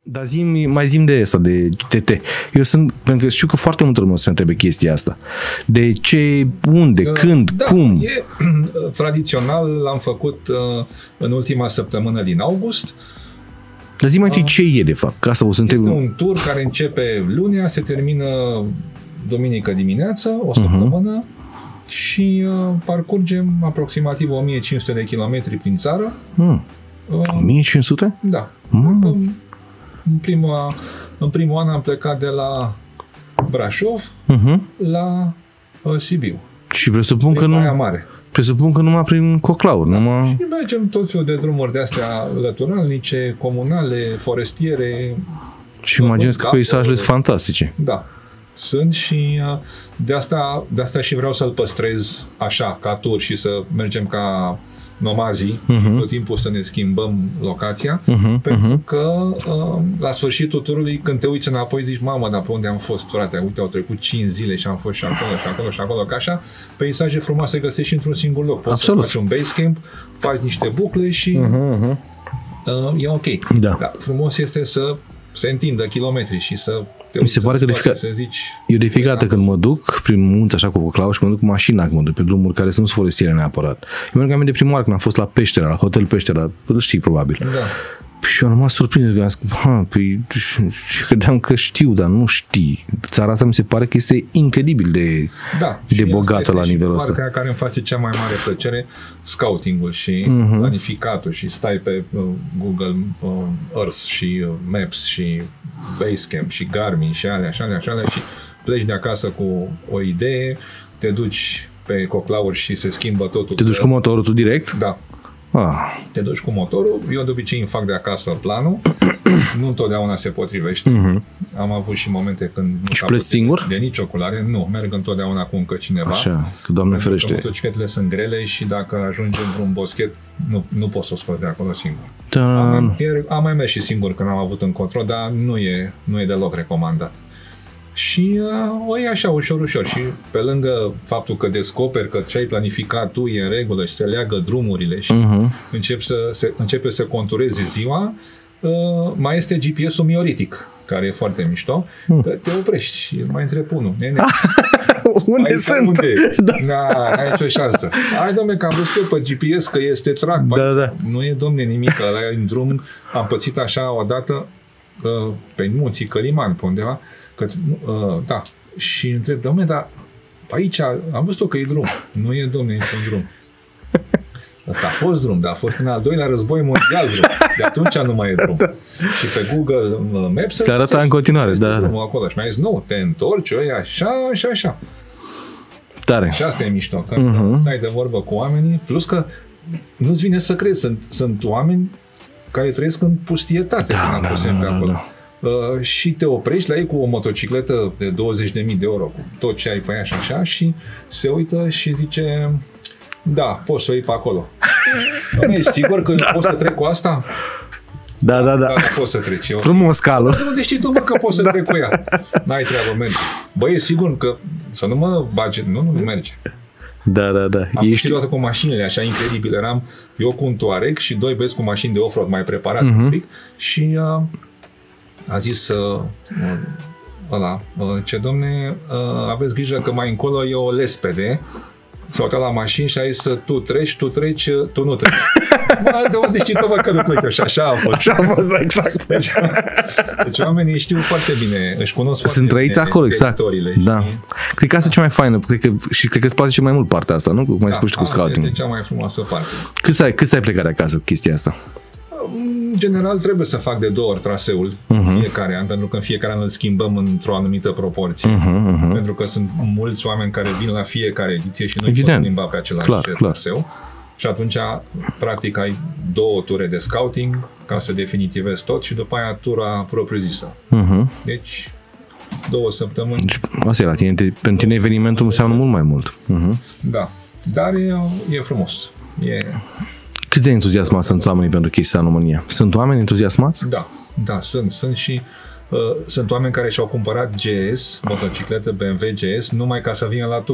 Dar mai zi-mi de asta, de TT. Eu sunt, pentru că știu că foarte multă lume se întrebe chestia asta. De ce, unde, când, cum? Tradițional l-am făcut în ultima săptămână din august. Dar zi mai ce e de fapt, ca să o să întreb. Este un tur care începe lunea, se termină duminică dimineață, o săptămână, și parcurgem aproximativ 1500 de kilometri prin țară. 1500? Da. În primul an am plecat de la Brașov la Sibiu. Și presupun că nu... Mare. Presupun că numai prin Coclauri. Și mergem tot felul de drumuri de astea lăturalnice, comunale, forestiere. Și imaginez că peisajele sunt fantastice. Da. Sunt și de asta și vreau să-l păstrez așa, ca tur, și să mergem ca nomazii, tot timpul să ne schimbăm locația, pentru că la sfârșitul turului, când te uiți înapoi, zici, mamă, dar pe unde am fost, frate? Uite, au trecut 5 zile și am fost și acolo, și acolo, și acolo, ca așa, peisaje frumoase găsești într-un singur loc. Poți să faci un base camp, faci niște bucle și e ok. Da. Dar frumos este să se întindă kilometri și să mi se pare că eu de fiecare dată când mă duc prin munți așa cu Coclau și mă duc cu mașina, când mă duc pe drumuri care sunt forestiere neapărat. Eu merg de prima oară când am fost la Peștera, la Hotel Peștera, îl știi probabil. Da. Și eu am rămas surprins că am zis, păi, credeam că știu, dar nu știi. Țara asta mi se pare că este incredibil de bogată la nivelul ăsta. Partea care îmi face cea mai mare plăcere, scouting-ul și planificatul, și stai pe Google Earth și Maps și Basecamp și Garmin și alea și pleci de acasă cu o idee, te duci pe Coclauri și se schimbă totul. Te duci cu motorul tu direct? Da. Te duci cu motorul, eu de obicei îmi fac de acasă planul, nu întotdeauna se potrivește. Am avut și momente când și pleci singur? De nicio culare, nu, merg întotdeauna cu încă cineva. Așa, că Doamne ferește. Motocicletele sunt grele și dacă ajungi într-un boschet, nu poți să o scoți de acolo singur. Am mai mers și singur când am avut încotro, dar nu e deloc recomandat. Și o iei așa, ușor, ușor. Și pe lângă faptul că descoperi că ce ai planificat tu e în regulă și se leagă drumurile și începe să contureze ziua, mai este GPS-ul mioritic, care e foarte mișto, că te oprești și mai întrebi unul. Unde sunt? Unde? Ai nicio șansă. Hai, dom'le, că am văzut pe GPS că este track. Da. Nu e, dom'le, nimic. Ăla e în drum. Am pățit așa odată pe munții Căliman, pe undeva, da. Și întreb, dom'le, dar aici am văzut că e drum. Nu e, dom'le, niciun drum. Asta a fost drum, dar a fost în al doilea război mondial drum. De atunci nu mai e drum. Și pe Google Maps se arată în continuare, da. Acolo. Și mi-a zis, nu, te întorci, așa. Tare. Și asta e mișto, că stai de vorbă cu oamenii, plus că nu-ți vine să crezi, sunt oameni care trăiesc în pustietate pe acolo. Și te oprești la ei cu o motocicletă de 20.000 de euro, cu tot ce ai pe ea și așa, și se uită și zice, da, poți să o iei pe acolo. Ești sigur că poți să trec cu asta? Da. Poți să treci. Frumos calul. Unde știi tu, mă, că poți să trec cu ea? N-ai treabă, merge. Băi, e sigur că să nu mă bage, nu merge. Da. Am ieșit toată cu mașinile, așa incredibil. Eram eu cu un Touareg și doi băieți cu mașini de off-road mai preparate un pic și a zis ce domne, aveți grijă că mai încolo e o lespede. S-a uitat la mașini și a zis, tu treci, tu nu treci. De unde știi tu, că nu plec? Și așa a fost. Așa a fost, exact. Deci oamenii știu foarte bine, își cunosc foarte bine. Sunt trăiți acolo, exact. Da. Cred că asta e cea mai faină, cred că îți place cel mai mult partea asta, nu? Cum ai spus și cu scouting. Este cea mai frumoasă parte. Cât să ai plecat de acasă cu chestia asta? În general trebuie să fac de 2 ori traseul fiecare an, pentru că în fiecare an îl schimbăm într-o anumită proporție. Pentru că sunt mulți oameni care vin la fiecare ediție și nu-i pot limba pe același traseu. Și atunci, practic, ai 2 ture de scouting ca să definitivezi tot și după aia tura propriu-zisă. Deci, 2 săptămâni. Deci, asta e la tine. Pentru tine evenimentul înseamnă mult mai mult. Da. Dar e frumos. Cât de entuziasmați sunt oamenii pentru chestia în România? Sunt oameni entuziasmați? Da, sunt și sunt oameni care și-au cumpărat GS, motocicletă BMW GS, numai ca să vină la tur.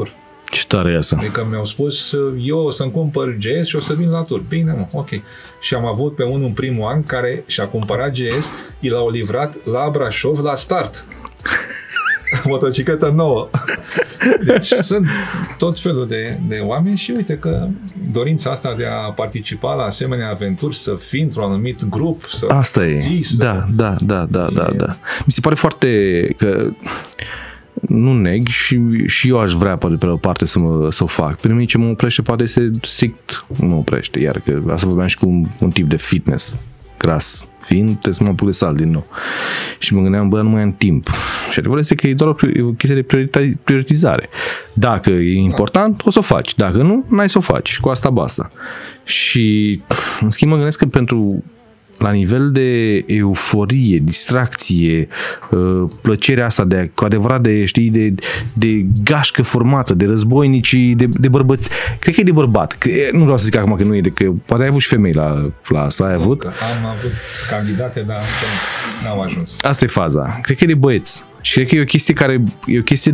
Ce tare e asta. Adică mi-au spus, eu o să-mi cumpăr GS și o să vin la tur. Bine, mă, ok. Și am avut pe unul în primul an care și-a cumpărat GS, i l-au livrat la Brașov la start. Motocicletă nouă. Deci sunt tot felul de oameni și uite că dorința asta de a participa la asemenea aventuri, să fii într-un anumit grup, să asta e. ții, să... Da. Mi se pare foarte că nu neg și eu aș vrea poate pe o parte să o fac. Pe mine ce mă oprește poate este strict mă oprește, iar că asta vorbeam și cu un tip de fitness gras fiind, trebuie să mă apuc de salt din nou. Și mă gândeam, bă, nu mai am timp. Și adevărul este că e doar o chestie de prioritizare. Dacă e important, o să o faci. Dacă nu, n-ai să o faci. Cu asta basta. Și în schimb mă gândesc că pentru la nivel de euforie, distracție, plăcerea asta de, cu adevărat de gașcă formată, de războinici, de bărbăți. Cred că e de bărbat. Nu vreau să zic acum că nu e, că poate ai avut și femei la asta, ai avut? Am avut candidate, dar n-au ajuns. Asta e faza. Cred că e de băieți. Și cred că e o chestie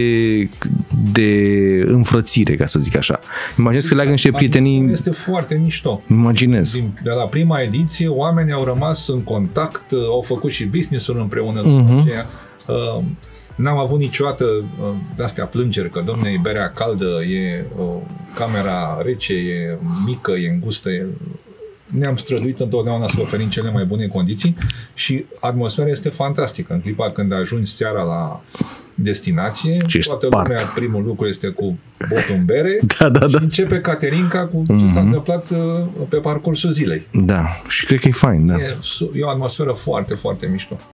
de înfrățire, ca să zic așa. Imaginez că leagă niște prietenii... Este foarte mișto. Imaginez. De la prima ediție, oamenii au rămas în contact, au făcut și business-uri împreună. După aceea, n-am avut niciodată de-astea plângeri, că, domne, e berea caldă, e camera rece, e mică, e îngustă, ne-am străduit întotdeauna să oferim cele mai bune condiții și atmosfera este fantastică. În clipa când ajungi seara la destinație, toată lumea, primul lucru este cu botul în bere și începe Caterinca cu ce s-a întâmplat pe parcursul zilei. Da, și cred că e fain, da. E o atmosferă foarte, foarte mișto.